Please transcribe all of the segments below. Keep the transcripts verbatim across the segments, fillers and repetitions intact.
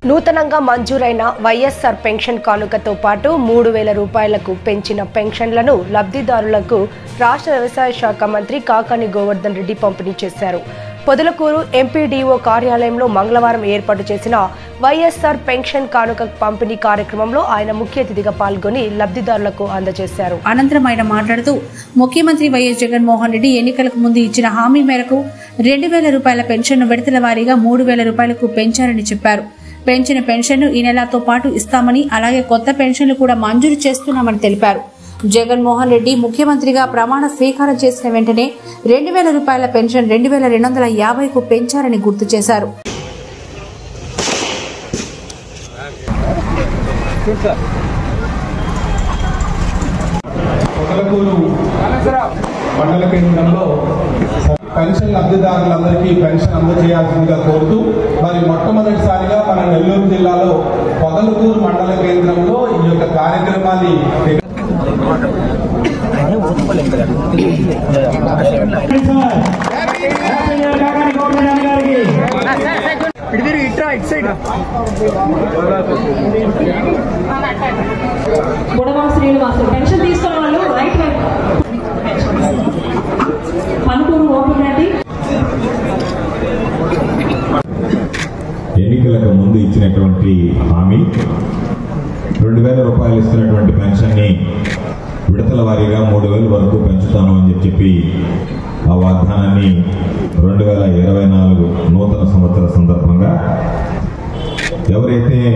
నూతనంగా మంజూరైన వైఎస్ఆర్ పెన్షన్ కానుకతో పాటు మూడు వేల రూపాయలకు పెంచిన పెన్షన్లను లబ్ధిదారులకు రాష్ట్ర వ్యవసాయ శాఖ మంత్రి కాకాని గోవర్ధన్ రెడ్డి పంపిణీ చేశారు. పొదలకూరు ఎంపీడీఓ కార్యాలయంలో మంగళవారం ఏర్పాటు చేసిన వైఎస్ఆర్ పెన్షన్ కానుక పంపిణీ కార్యక్రమంలో ఆయన ముఖ్య అతిథిగా పాల్గొని లబ్ధిదారులకు అందజేశారు. అనంతరం ఆయన మాట్లాడుతూ ముఖ్యమంత్రి వైఎస్ జగన్మోహన్ రెడ్డి ఎన్నికలకు ముందు ఇచ్చిన హామీ మేరకు రెండు వేల రూపాయల పెన్షన్ విడతల వారీగా మూడు వేల రూపాయలకు పెంచారని చెప్పారు. పెంచిన పెన్షన్ను ఈ నెలతో పాటు ఇస్తామని, అలాగే కొత్త పెన్షన్లు కూడా మంజూరు చేస్తున్నామని తెలిపారు. జగన్మోహన్ రెడ్డి ముఖ్యమంత్రిగా ప్రమాణ స్వీకారం చేసిన వెంటనే రెండు వేల రూపాయల పెన్షన్ రెండు వేల రెండు వందల యాభైకు పెంచారని గుర్తు చేశారు. మండల కేంద్రంలో పెన్షన్ లబ్ధిదారులందరికీ పెన్షన్ అందజేయాల్సిందిగా కోరుతూ మరి మొట్టమొదటిసారిగా మన నెల్లూరు జిల్లాలో పొదలకూరు మండల కేంద్రంలో ఈ యొక్క కార్యక్రమాన్ని శ్రీనివాసు పెన్షన్ తీసుకున్న వాళ్ళు రైట్ పనుకూరు ఓపెన్. ఎన్నికలకు ముందు ఇచ్చినటువంటి హామీ రెండు వేల రూపాయలు ఇస్తున్నటువంటి పెన్షన్ ని విడతల వారీగా మూడు వేల వరకు పెంచుతాను అని చెప్పి ఆ వాగ్దానాన్ని రెండు వేల ఇరవై నాలుగు నూతన సంవత్సర సందర్భంగా ఎవరైతే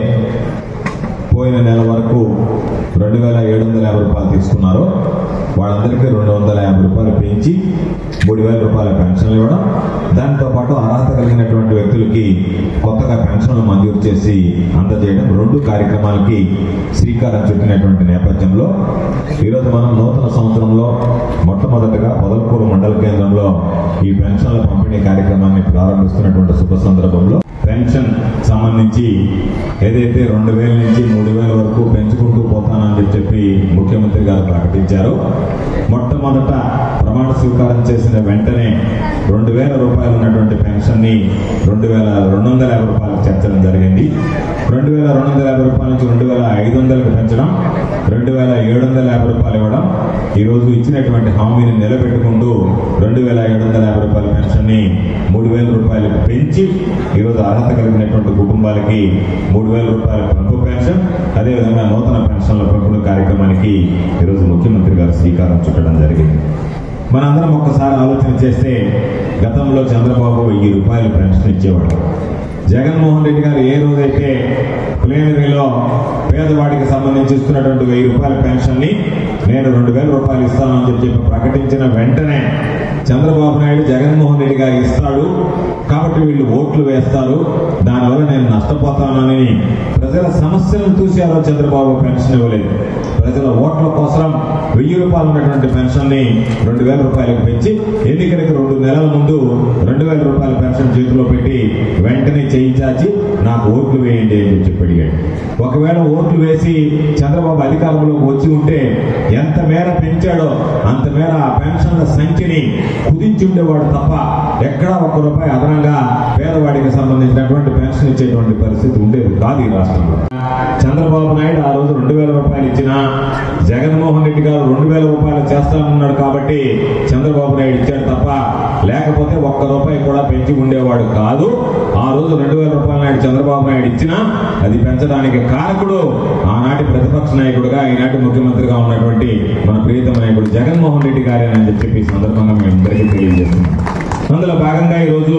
పోయిన నెల వరకు రెండు వేల ఏడు వందల యాభై రూపాయలు తీసుకున్నారో వాళ్ళందరికీ రెండు వందల యాభై రూపాయలు పెంచి మూడు వేల రూపాయల పెన్షన్లు ఇవ్వడం, దాంతోపాటు అర్హత కలిగినటువంటి వ్యక్తులకి కొత్తగా పెన్షన్లు మంజూరు చేసి అందజేయడం, రెండు కార్యక్రమాలకి శ్రీకారం చుట్టినటువంటి నేపథ్యంలో ఈరోజు మనం నూతన సంవత్సరంలో మొట్టమొదటిగా పొదలకూరు మండల కేంద్రంలో ఈ పెన్షన్ల పంపిణీ కార్యక్రమాన్ని ప్రారంభిస్తున్నటువంటి శుభ సందర్భంలో పెన్షన్ సంబంధించి ఏదైతే రెండు వేల నుంచి మూడు వేల వరకు పెంచుకుంటూ పోతానని చెప్పి ముఖ్యమంత్రి గారు ప్రకటించారు. మొట్టమొదట ప్రమాణ స్వీకారం చేసిన వెంటనే రెండు వేల రూపాయలు ఉన్నటువంటి పెన్షన్ ని రెండు వేల రెండు వందల యాభై రూపాయలకు చేర్చడం జరిగింది. రెండు వేల రెండు వందల యాభై రూపాయల నుంచి రెండు వేల ఐదు వందలకు పెంచడం, రెండు వేల ఏడు వందల యాభై రూపాయలు ఇవ్వడం, ఈ రోజు ఇచ్చినటువంటి హామీని నిలబెట్టుకుంటూ రెండు వేల ఏడు వందల యాభై రూపాయల పెన్షన్ ని మూడు వేల రూపాయలకు పెంచి ఈరోజు అర్హత కలిగినటువంటి కుటుంబాలకి మూడు వేల రూపాయల పెంపు పెన్షన్, అదేవిధంగా నూతన పెన్షన్ల పెంపుడు కార్యక్రమానికి ఈరోజు ముఖ్యమంత్రి గారు శ్రీకారం చుట్టడం జరిగింది. మనందరం ఒక్కసారి ఆలోచన చేస్తే గతంలో చంద్రబాబు వెయ్యి రూపాయలు పెన్షన్ ఇచ్చేవాడు. జగన్మోహన్ రెడ్డి గారు ఏ రోజైతే ప్లేనరీలో పేదవాడికి సంబంధించి ఇస్తున్నటువంటి వెయ్యి రూపాయల పెన్షన్ ని నేను రెండు వేల రూపాయలు ఇస్తానని చెప్పి ప్రకటించిన వెంటనే చంద్రబాబు నాయుడు జగన్మోహన్ రెడ్డి గారు ఇస్తాడు కాబట్టి వీళ్ళు ఓట్లు వేస్తారు, దానివల్ల నేను నష్టపోతానని ప్రజల సమస్యలను చూసి ఆ రోజు చంద్రబాబు పెన్షన్ ఇవ్వలేదు. ప్రజల ఓట్ల కోసం వెయ్యి రూపాయలు ఉన్నటువంటి పెన్షన్ ని రెండు వేల రూపాయలకు పెంచి ఎన్నికలకు రెండు నెలల ముందు రెండు వేల రూపాయల పెన్షన్ చేతిలో పెట్టి వెంటనే చేయి చాచి నాకు ఓట్లు వేయండి అని చెప్పి అడిగాడు. ఒకవేళ ఓట్లు వేసి చంద్రబాబు అధికారంలోకి వచ్చి ఉంటే ఎంత మేర పెంచాడో అంత మేర ఆ పెన్షన్ల సంఖ్యని కుదించి ఉండేవాడు తప్ప ఎక్కడా ఒక్క రూపాయి అదనంగా పేదవాడికి సంబంధించినటువంటి పెన్షన్ ఇచ్చేటువంటి పరిస్థితి ఉండేది కాదు ఈ రాష్ట్రంలో. చంద్రబాబు నాయుడు ఆ రోజు రెండు వేల రూపాయలు ఇచ్చినా జగన్మోహన్ రెడ్డి గారు రెండు వేల రూపాయలు చేస్తానన్నాడు కాబట్టి చంద్రబాబు నాయుడు ఇచ్చాడు తప్ప లేకపోతే ఒక్క రూపాయి కూడా పెంచి ఉండేవాడు కాదు. ఆ రోజు రెండు వేల రూపాయల నాయుడు చంద్రబాబు నాయుడు ఇచ్చినా అది పెంచడానికి కారకుడు ఆనాటి ప్రతిపక్ష నాయకుడుగా ఈనాటి ముఖ్యమంత్రిగా ఉన్నటువంటి మన ప్రియతమ నాయకుడు జగన్మోహన్ రెడ్డి గారే అని చెప్పి సందర్భంగా మేము అందరికీ తెలియజేస్తున్నాం. అందులో భాగంగా ఈరోజు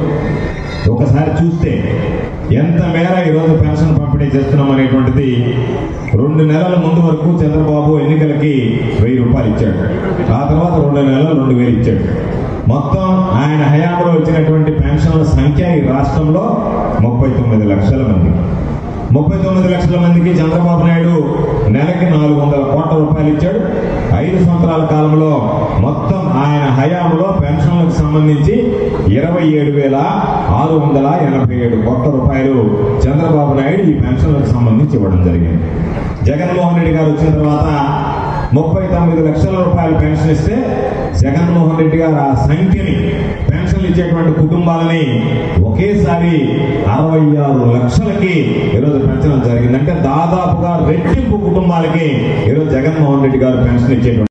ఒకసారి చూస్తే ఎంత మేర ఈరోజు పెన్షన్ పంపిణీ చేస్తున్నాం అనేటువంటిది రెండు నెలల ముందు వరకు చంద్రబాబు ఎన్నికలకి వెయ్యి రూపాయలు ఇచ్చాడు. ఆ తర్వాత రెండు నెలలు రెండు వేలు ఇచ్చాడు. మొత్తం ఆయన హయాంలో వచ్చినటువంటి పెన్షన్ల సంఖ్య ఈ రాష్ట్రంలో ముప్పై తొమ్మిది లక్షల మంది. ముప్పై తొమ్మిది లక్షల మందికి చంద్రబాబు నాయుడు నెలకి నాలుగు వందల కోట్ల రూపాయలు ఇచ్చాడు. ఐదు సంవత్సరాల కాలంలో మొత్తం ఆయన హయాంలో పెన్షన్లకు సంబంధించి ఇరవై ఏడు వేల ఆరు వందల ఎనభై ఏడు కోట్ల రూపాయలు చంద్రబాబు నాయుడు ఈ పెన్షన్లకు సంబంధించి ఇవ్వడం జరిగింది. జగన్మోహన్ రెడ్డి గారు వచ్చిన తర్వాత ముప్పై తొమ్మిది లక్షల రూపాయలు పెన్షన్ ఇస్తే జగన్మోహన్ రెడ్డి గారు ఆ సంఖ్యని పెన్షన్లు ఇచ్చేటువంటి కుటుంబాలని ఒకేసారి అరవై ఆరు లక్షలకి ఈరోజు పెంచడం జరిగింది. అంటే దాదాపుగా రెట్టింపు కుటుంబాలకి ఈరోజు జగన్మోహన్ రెడ్డి గారు పెన్షన్ ఇచ్చేటువంటి